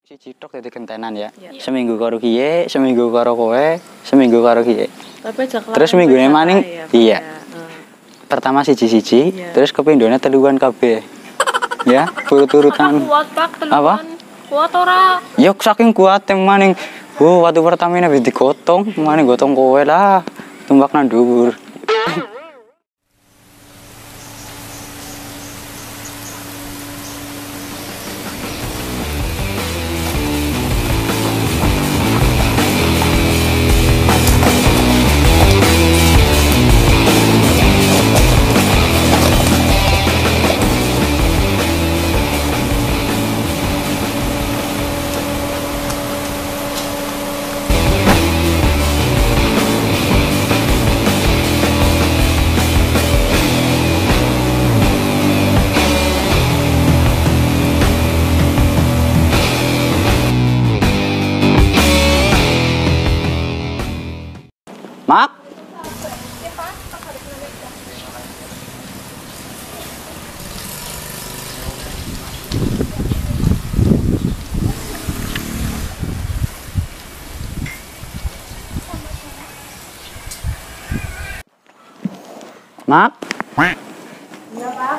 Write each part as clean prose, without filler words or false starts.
Siji tok dadi kentenan ya. Seminggu karo kiye, seminggu karo kowe, seminggu karo kiye. Tapi aja kelar. Terus minggune maning iya. Pertama siji-siji, terus kepindhone teluan kabeh. Ya, turut-turutan. Kuat Pak teluan. Apa? Kuat ora? Ya saking kuate maning. Waktu pertama ini digotong, maning gotong kowe lah. Tumbak nang dhuwur. Mak. Mak. Iya, Pak.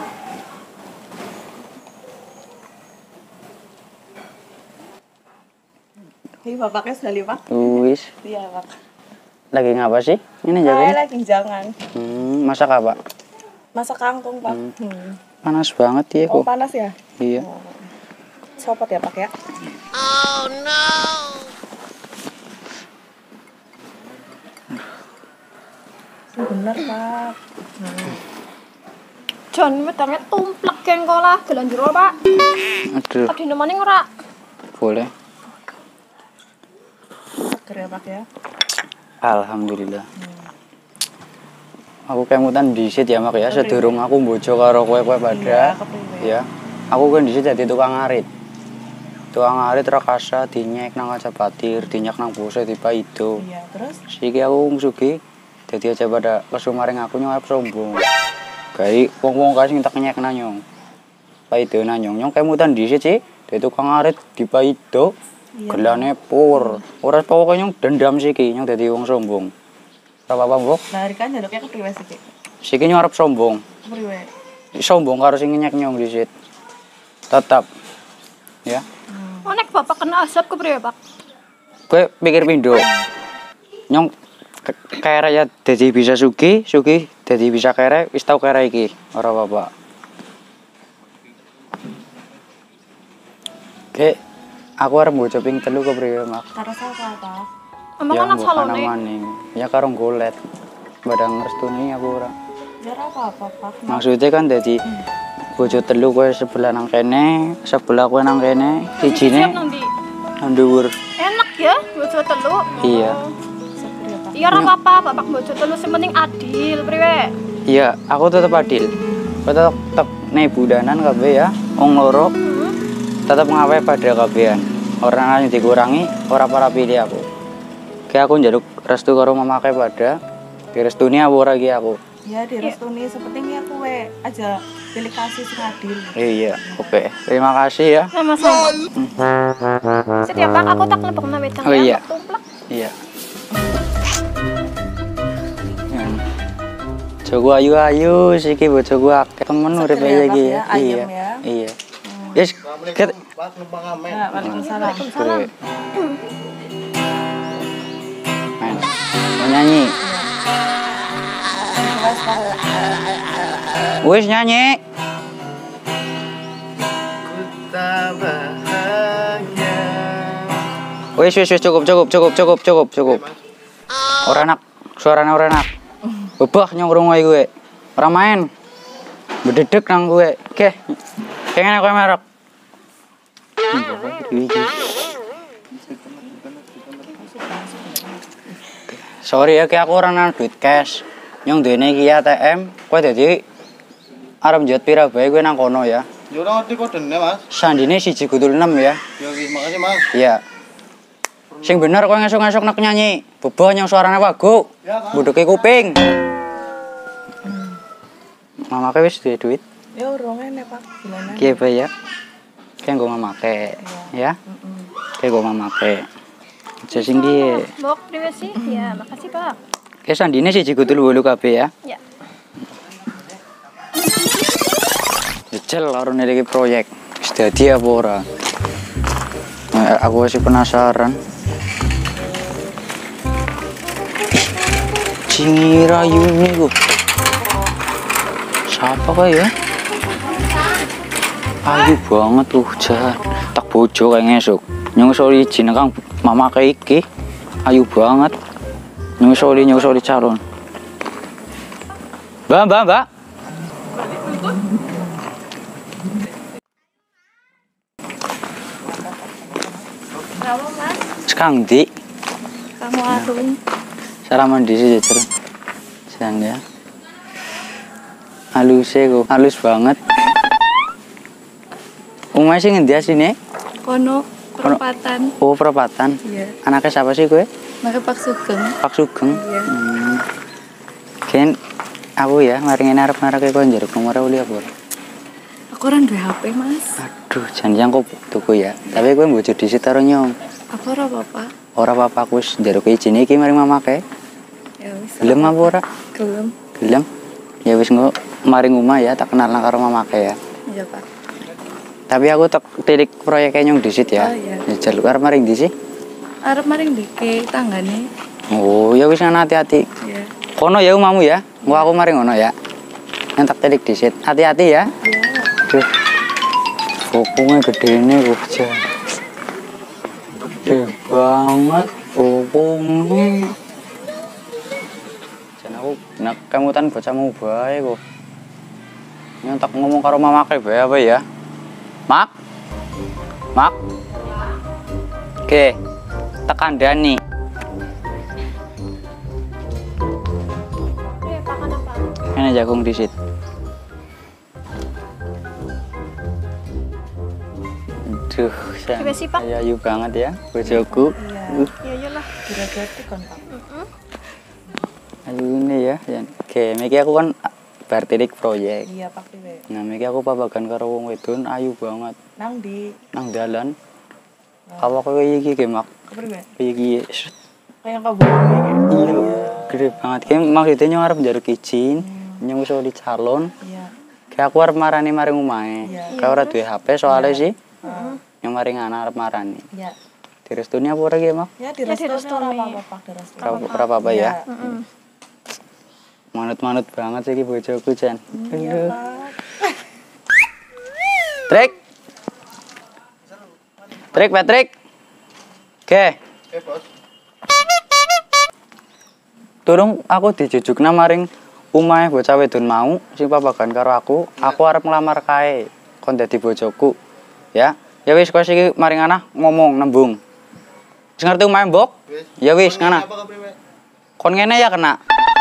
Ini bapaknya sudah lipat. Wis. Iya, Pak. Lagi ngapa sih? Ini Saya jalan. lagi jangan. Masak apa? Masak kangkung, Pak. Panas banget ya Oh, kok. panas ya? Iya. Copot ya, Pak ya? Oh no. Bener, Pak. Jan wedangnya tumplek geng kolah gelan jero, Pak. Aduh, Adine maning ora? boleh. Seger ya, Pak ya? Alhamdulillah. Aku kemutan dhisit ya Mak ya, sedurung aku bojo karo kowe pada. Ya. Aku kan dhisit dadi tukang ngarit. Tukang ngarit rakasa dinyek nang kaca batir, dinyak nang bose dipaido. Iya, terus? Siki aku musugi dadi aja pada kesumaring aku nyarep sombong. Gawe wong-wong kae sing tak nyek nanyong. Paido nanyong, nyong kemutan dhisit sih, dadi tukang ngarit dipaido. Gelane pur. Ora pokoke nyong dendam siki, nyong dadi wong sombong. Ora apa-apa, Mbok. Nah, Rika nyaduknya kepriwe sih, Ki? Siki nyarep sombong. Kepriwe? Sombong karo sing nyek nyong dhisit. Tetap. Ya. Oh, nek bapak kena asap kepriwe, Pak? Kowe pikir pindho. Nyong kere ya dadi bisa sugih dadi bisa kere, wis tau kere iki. Ora apa-apa. Oke, aku arep bojo ping 3 kepriwe, Mak? Karo sapa, Pak? Emang Ya ana mbok salone. maning. Ya karo golet. Badang ngrestuni aku ora. Ya ora apa-apa, Pak. Maksudnya kan dadi bojo 3 kowe sebelah nang kene, sebelah kowe nang kene, sijine Siap nang ndi? nang dhuwur. Enak ya, bojo telu. Iya. Seger ya, Pak. Iya ora apa-apa, bapak bojo telu sing penting adil, priwe? Iya, aku tetep adil. Aku tetep nebudanan kabeh ya, wong loro. Tetep ngawe pada kabehan. Ora ana dikurangi, ora para pilih aku. Kayak aku njaluk restu karo mamake pada. Direstuni apa ora iki aku? Ya, direstuni sepenting ya kowe aja pilih kasih sing adil. Iya, oke. Terima kasih ya. Sama-sama. Setiap Pak aku tak lebokna wedang Oh, iya. tumplek. Iya. Jogo ayu-ayu siki bojoku akeh temen urip Seger ya, iki Pak, ya, ayem Iya. ya. Iya. Yes, ket. Ya, Waalaikumsalam. Terus. Main. Mau nyanyi. Wis nyanyi. Wis cukup. Ora enak, suaranya ora enak. Bebah nyong ngrungoki kowe. Ora main. Bededek nang kowe. Oke. Pengen aku merek. Sorry ya, kayak aku orang nang duit cash. Nyong duwene iki ATM, kowe dadi arep njot pira bae kowe nang kono ya. Ya ora ngerti kodene, Mas. Sandine 1,6 ya. Ya oke, makasih, Mas. Iya. Sing bener kowe ngesuk-ngesuk nek nyanyi. Bebo nyong suarane wagu. Ya, Mas. Buduke kuping. Mamake wis duwe duit. Ya urung enek, Pak. Gimana? Kiye bae ya. Kayak nggo mamake. Ya. Kayak kok mamake. Aja sing piye. Mbok priwe sih? Ya, makasih, Pak. Kayak sandine sih jiku telu wolu kabeh ya. Ya. Jejel karo nilai proyek. Wis dadi apa ora? Nah, aku masih penasaran. Cingirayu ini kok. Siapa kah ya? Ayu banget tuh, Jan. Tak bojo kayak ngesuk. Nyusuli izin kang mama kayak iki. Ayu banget. Nyusuli calon. Mbak. Kamu, Mas? Sekarang di Kamu arung. salaman di sini jejer. Sen ya. Halus banget. Umay sih ngendi asine? Kono perempatan. Oh, perempatan. Iya. Anaknya siapa sih gue? Maka Pak Sugeng. Pak Sugeng. Iya. Ken aku ya, mari ngene arep-arep kok njaruk nomor uli apa? Aku orang duwe HP, Mas. Aduh, janjian kok tuku ya. Tapi gue mbojok disit karo nyong. Aku ora apa-apa. Ora apa-apa aku wis njaruk izin iki mari mamake. Ya wis. Gelem apa ora? Gelem. Gelem. Ya wis engko mari ngomah ya tak kenalan karo mamake ya. Iya, Pak. Tapi aku tak tilik proyeknya nyong disit ya. Oh, iya. Ya jaluk arep mari ndi sih? Arep maring dike tanggane. Oh, ya wis ana hati-hati. Iya. Kono ya umamu ya. Engko aku mari ngono ya. Yang tak tilik disit. Hati-hati ya. Iya. Duh. Pokoknya gedene kok jan. Gede banget pokoknya. Jan aku nak kemutan bocahmu bae kok. Yang tak ngomong karo mamake bae apa ya? Mak. Oke. Tak kandhani. Pakan apa? Ini jagung disit. Duh, Coba sih, Pak. ayu banget ya, bojoku. Ya iyalah. Kira-kira kon, Pak. Ayu ini ya, Jan. Oke, miki aku kan bar tilik proyek. Iya, Pak Piwe. Nah, miki aku papagan karo wong wedon ayu banget. Nang di Nang dalan. Awak kowe iki ge mak. Kepriwe? Iki Kayak kabur iki. iya, gede banget. Kayak maksudnya nyong arep njaluk izin, nyong iso di calon. Iya. Kayak aku arep marani maring omahe. Iya. Kayak ora duwe HP soalnya sih. Heeh. Yang maring anak arep marani. Iya. Direstuni apa ora ge, Mak? Ya direstuni. direstuni ora apa-apa, Pak, direstuni. Ora apa-apa ya. Iya. Manut-manut banget sih iki bojoku, Jan. Iya, Aduh. Pak. Trik, Patrick. Oke. Oke, Bos. Turung aku dijujukna maring omahe bocah wedon mau sing papagan karo aku. Aku arep nglamar kae kon dadi bojoku. Ya. Ya wis kowe iki maring ana ngomong nembung. Wis ngerti omahe, Mbok? Wis. Ya wis, Kon ngana. Apa kepriwe? Kon ngene ya kena.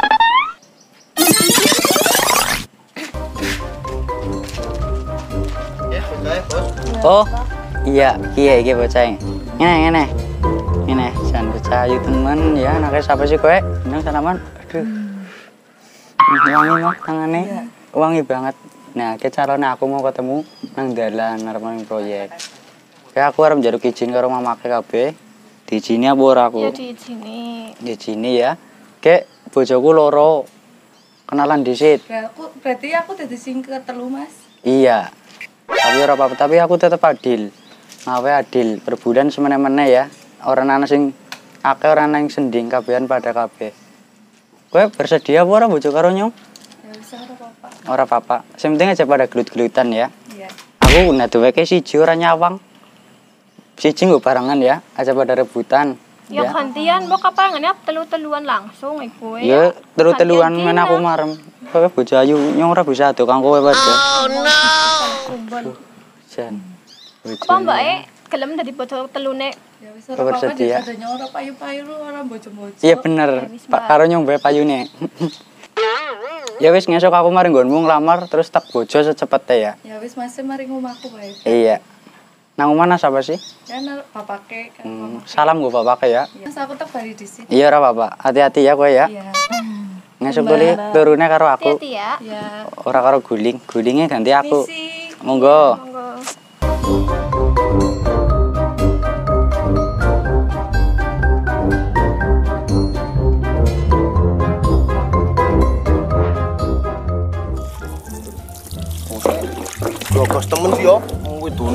Ya, bocah, Bos. Oh. Iya, iki bocah. Ngene. Ngene, jan bocah ayu temen ya, anake siapa sih kowe? Nang salaman. Aduh. Wangi mah tangane. Wangi banget. Nah, ke carane aku mau ketemu nang dalan arep nang proyek. Kayak aku arep njaluk izin karo mamake kabeh. Diizini apa ora aku? Ya diizini. Diizini ya. Kek bojoku loro. Kenalan disit. Berarti aku dadi sing ketelu, Mas. Iya. Tapi ora apa-apa, tapi aku tetep adil. Ngawe adil, per bulan semene-mene ya. Ora ana sing akeh ora ana sing sending kabehan pada kabeh. Kowe bersedia apa ora bojo karo nyong? Ya wis ora apa-apa. Ora apa-apa. Sing penting aja pada gelut-gelutan ya. Iya. Aku nadoweke siji ora nyawang. Siji nggo barengan ya, aja pada rebutan. Ya gantian, mbok kapangan ya telu-teluan langsung iku Ya, telu-teluan Gantian men aku Gina. marem. Kowe bojo ayu nyong ora bisa ado kang kowe padha. Kumpul. Jan. Apa mbak gelem dadi bojo telune? Ya wis Kau ora apa-apa bersedia? disadanya ora payu-payu ora bojo-bojo. Iya bener, wis, Pak Mbak. karo nyong bae payune. Ya wis ngesuk aku mari nggonmu nglamar terus tak bojo secepete ya. Ya wis Mas mari ngomahku bae. Iya. Nang omah siapa sih? Kan bapake kan mama. Salam gue bapake ya. Mas aku tak bali di sini. Iya ora apa-apa. Hati-hati ya kowe ya. Iya. Ngesuk tuli turune karo aku. Hati-hati ya. Ya. Ora karo guling. Gulingnya ganti aku. Misi. Monggo. Monggo.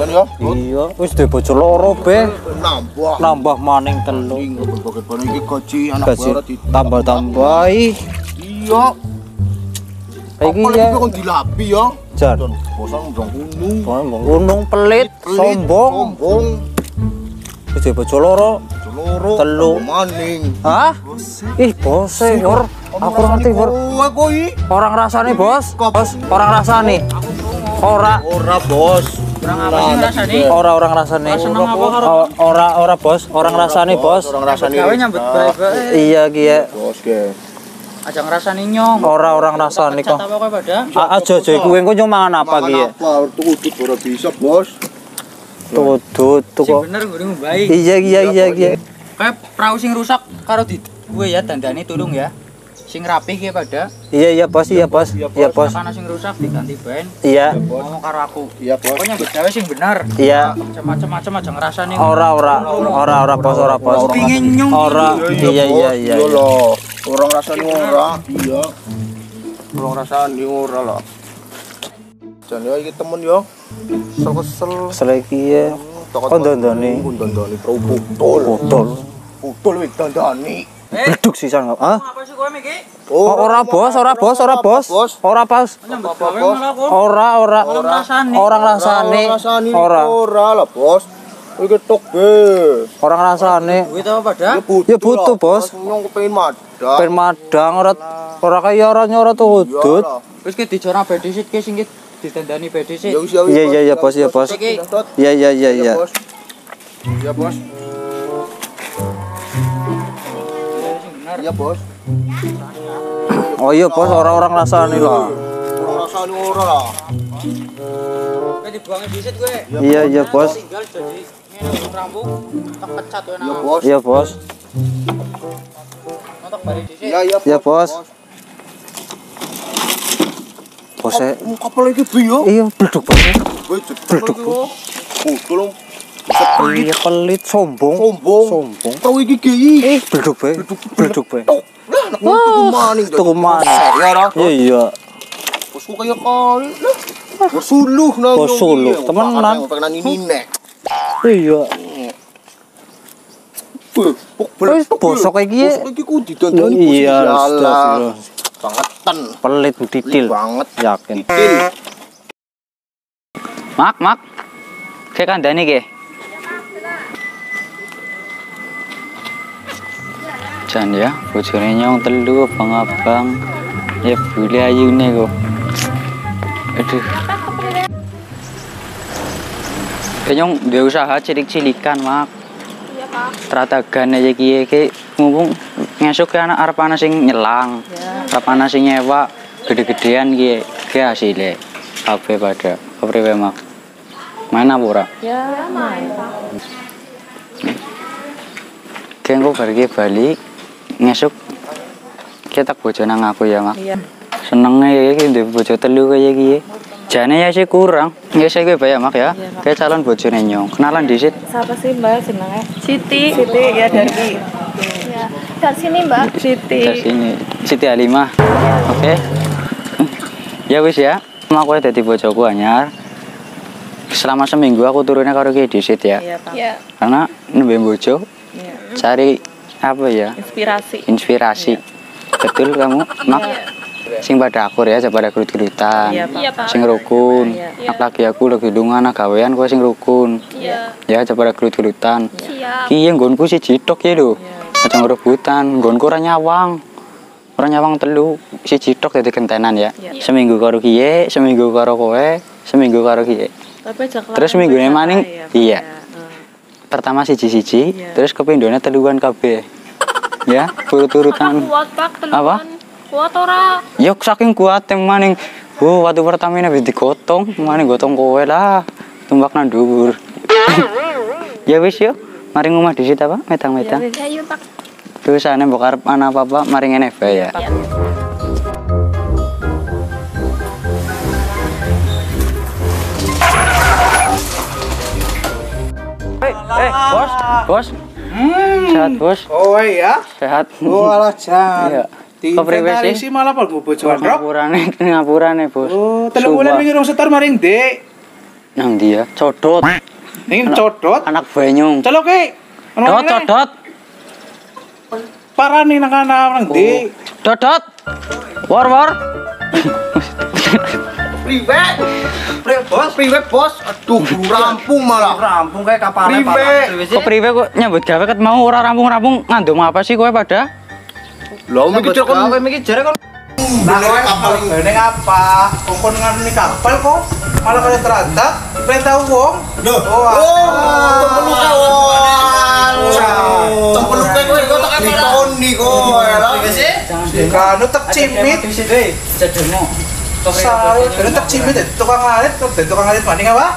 Sampeyan ya. Iya, wis duwe bojo loro, Be. Nambah. Nambah maning telu. Iki berbagai barang iki gaji anak Gaji barat tambah-tambahi. Iya. Iki Apa ya. lagi kok dilapi ya? Jan. Bosan ndang gunung. Gunung pelit, sombong. Sombong. Wis duwe bojo loro. Loro. Telu. Maning. Hah? Ih, bose, Yor. Aku ora ngerti, Yor. Kowe koi. Orang rasane, Bos. Bos, orang rasane. Ora. Ora, Bos. Ora orang rasane. Ora, Bos. Orang rasane, Bos. Orang rasane. Gawe nyambut bae-bae. Iya, ki ya. Bos ge. Aja ngrasani nyong. Ora orang rasane kok. Apa kowe pada? Aja kowe engko nyong mangan apa ki ya? Apa tuh ora bisa, Bos. Tutut Sing kok. bener ngurung bae. Iya. Kayak perahu sing rusak karo di gue ya dandani tulung ya. Sing rapih ya pada. Iya, Bos. Iya, Bos. Karena sing rusak diganti ben. Iya. Ngomong karo aku. Iya, Bos. Pokoknya mbok gawe sing bener. Iya. Macam-macam aja ngrasani. Ora, Bos. Ora, Bos. Pingin nyong. Ora. Iya. loh. Orang rasane ora. Iya. Orang rasane ora lah. Jan yo iki temen yo. Kesel. Seleki ya. Oh, dandani. Dandani pro putol. Putol wis dandani. Beduk sih sang. Hah? Apa sih kowe iki? Ora, Bos. Ora, Bos. Ora pas. Nyambut gawe malah aku. Ora. Orang rasane. Ora lah, Bos. Iki tok be. Orang rasane. Duit apa pada? Ya butuh, Bos. Nyong kepengin madang. Ben madang ora kaya ora nyoro tudut. Wis ki dijora bae disit ki sing ditandani bae disit. Ya wis ya wis. Iya, Bos. Iya, Bos. Iki Iya. Iya, Bos. Iya, Bos. Oh iya, Bos. Orang rasane lah. Orang rasane ora lah. kowe dibuangin disit kowe. Iya, Bos. Tinggal jadi ngene rambung tak pecat kowe Iya, nang. Bos. Iya, Bos. Untuk bari disit. Iya, Bos. Bos. Kapal iki biyo. Iya, bleduk, Bos. Bleduk. Tolong Iya, pelit, sombong. sombong. Tahu iki ki. Bleduk, Be. Bleduk, Be. Lah, nak maning. Tuku maning. Ya ora. Iya. Bosku kaya kali. Bersuluh nang. Bersuluh, temenan. Pengen ini nek. Iya. Wis bosok iki. Bosok iki ku didandani bos. Iya, Yalah. astagfirullah. Bangetan. Pelit titil. Banget. Yakin. Til. Mak. Kayak kandani ke. Jan ya, bojone nyong telu abang-abang. Ya bule ayune kok. Aduh. Nyong duwe usaha cilik-cilikan, Mak. Iya, Pak. Tratagan aja ki mumpung ngesuk ke anak arep ana sing nyelang. Arep ana sing nyewa gede-gedean ki hasile. Kabeh pada. Kepriwe, Mak? Mana ora? Ya, main, Pak. Kengko pergi balik ngesuk kita bojo nang aku ya, Mak. Iya. Senenge ya iki ndek bojo telu kaya iki. Jane ya sih kurang. Ya saya gue bayar, Mak ya. Kayak calon bojone nyong. Kenalan disit. Siapa sih Mbak jenenge? Siti. Siti ya dari Ya. Dari sini, Mbak. Siti. Dari sini. Siti Halimah. Oke. Ya wis ya. Aku dadi bojoku anyar. Selama seminggu aku turunnya karo ki disit ya. Iya, Pak. Ya. Karena nembe bojo Iya. cari apa ya? Inspirasi. Betul kamu, Mak? Sing pada akur ya, pada gerut-gerutan. Iya, Pak. Iya, Pak. Sing rukun. Iya. Apalagi aku lagi lungan gawean kowe sing rukun. Iya. Ya, pada gerut-gerutan. Siap. Ki nggonku siji tok ya lho. Aja rebutan, nggonku ora nyawang. Ora nyawang telu, siji tok dadi gentenan ya. Iya. Seminggu karo kiye, seminggu karo kowe, seminggu karo kiye. Tapi aja kelar. Terus minggune maning, iya. Heeh. Pertama siji-siji, Iya. terus kepindhone teluan kabeh. Ya, turut-turutan. Kuat, Pak. Teluan. Apa? Kuat ora? Yok saking kuat maning. Waktu pertama ini wis digotong, maning gotong kowe lah. Tumbak nang dhuwur. Ya wis yo, mari ngomah disit apa? Metang-metang. Ya, yuk, Pak. Terusane mbok arep ana apa-apa mari ngene bae ya. Ya. Bos. Sehat, Bos. Oh iya. Sehat. Oh alah Jan. Iya. Di Kepriwe sih malah pal bojoan rok. Ngapurane, Bos. Oh, 3 bulan Sumpah. wingi rong setor maring Dik. Nang dia codot. Ini codot. Anak banyung. Celok ki. Dot codot. Parani nang kana nang ndi? Dodot. War. Priwe bos. Aduh, belum rampung malah. Rampung kayak kapal. Kok priwe kok nyambut gawe ket mau ora rampung-rampung ngandum apa sih kowe pada? Lho mikir kon mikir jare kon Bener kapal ini apa? Kok nganu kapal kok malah kalian terantap perintah wong. Loh. Tempeluk kawan. Tempeluk kowe kok tak ditoni kowe lho. Kanu tak cimit. Jadono. Sare, kanu tak cimit tukang ngarit maning apa?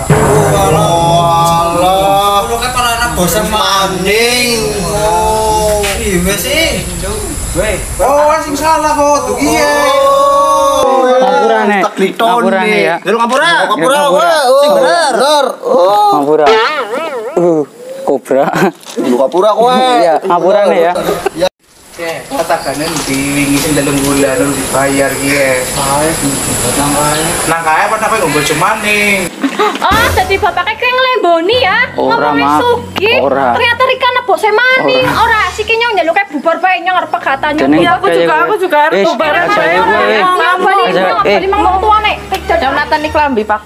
Allah. Lu kan para anak bosan Maning. Iya sih. Oh, sing salah kok tuh iya. Ngapurane. Tak ditoni. Ngapurane ya. Dulu ngapura. Ngapura. Sing bener. Oh. Ngapura. Kobra. Dulu ngapura kowe. Iya, ngapurane ya. Katakan di wingi sing 3 bulan lu dibayar kiye. Nang kaya apa kowe ngombe maning. Oh, jadi bapaknya kayak ngelemboni ya? Ora, Ngomongin Mak. sugi. Ora. Ternyata Rika nebose maning. Ora, si kinyong nyeluk kayak bubar bae nyong arep katanya. Jeneng Aku juga harus bubar. Aja gue. Bali mang wong tuane. Jonathan iki klambi, Pak.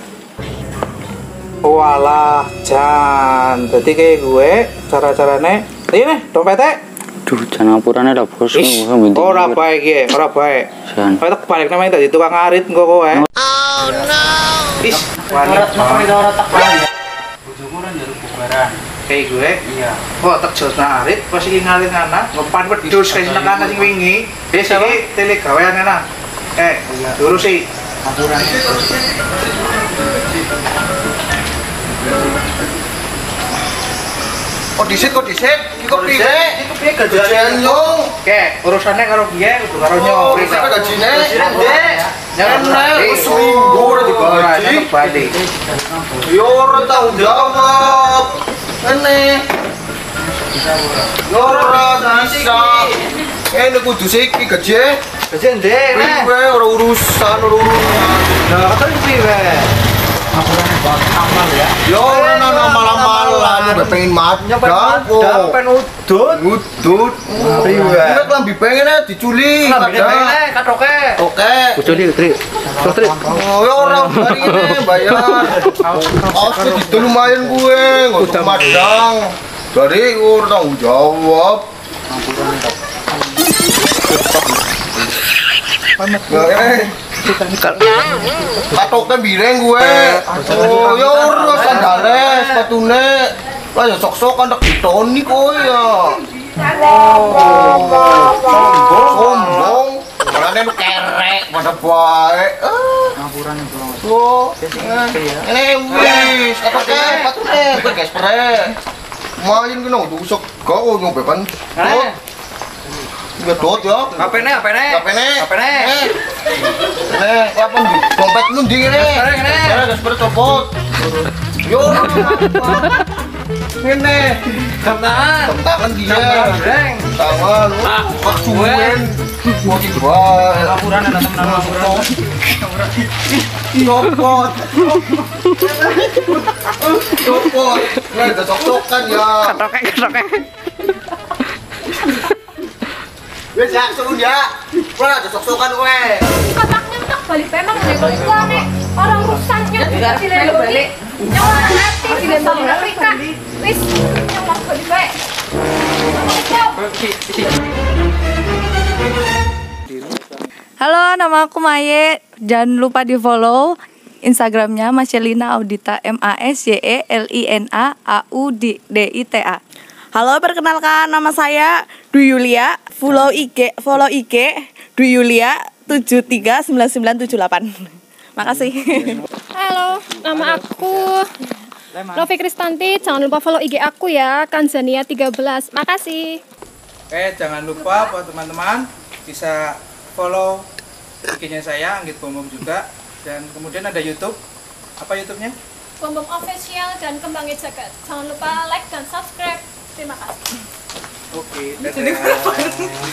Walah, Jan. Dadi kayak gue cara-carane. Ini dompetnya. Duh, jangan ngapurane lah bos. Ora bae ki, ora bae. Jan. Kowe tak balik nang tadi tukang ngarit engko kowe. Oh no! Is, Ora tak balik. bojomu ora njaluk bubaran. Kayak gue, iya. Oh, tak jos nang ngarit, pas iki ngarit anak, ngepan wedhus kayak sing tekan sing wingi. Wis iki tele gawean enak. Urusi. Aturan. Kok disit? Iki kok priwe? Iku piye gajian Nyong. Oke, urusannya karo piye kudu karo nyong. Sampe gajine. Jangan Wis seminggu ora digaji. Yo ora tanggung jawab. Ngene. Yo ora bisa. Kudu siki gaji. Gaji ndek. Priwe ora urusan. Lah, kata piye? Yo ora malam-malam pengen madang. Pen udut. Ngudut. Priwe. Nek lambi pengen diculik. Katoke. Oke. Kuculi, Tri. Tri. Oh, ya orang hari ini bayar. Aku itu lumayan gue, nggak usah madang. Jadi gue tanggung jawab. Katoknya bireng gue. Oh, ya orang sandales, sepatune. Lah ya sok-sokan tak ditoni kok ya. Sombong. Malahnya lu kerek pada baik. Ngapurane bro. Oh, ini wis, patune, kowe guys pre. Main kena dusuk kau nyobeban. Gedot ya. Apene? Apene? Apene? Apa nih? Dompet lu ndi ngene? Ngene. Guys pre copot. Yo. Ngene. Tangan dia. Tangan. Maksuwen. Mau dijual. Ngapurane temen ngapurane. Copot. Copot. Nah, udah sok-sokan ya. Katoke. Wes ya, suruh ya. Wah, udah sok-sokan kowe. Kotaknya tak balik memang nebok tuane. Orang rusaknya dileboni. Nyong ora ngerti sama Rika. Wis, nyong mau balik bae. Halo, nama aku Maye. Jangan lupa di follow Instagramnya Masyelina Audita, MASYELINA AUDITA. Halo, perkenalkan nama saya Dwi Yulia. Follow IG Dwi Yulia 739978. Makasih. Halo, nama aku Novi Kristanti. Jangan lupa follow IG aku ya, Kanzania 13. Makasih. Oke, jangan lupa buat teman-teman bisa follow IG-nya saya, Anggit Bom juga. Dan kemudian ada YouTube. Apa YouTube-nya? Bom Official dan Kembangin Jagat. Jangan lupa like dan subscribe. Terima kasih. Oke, dadah.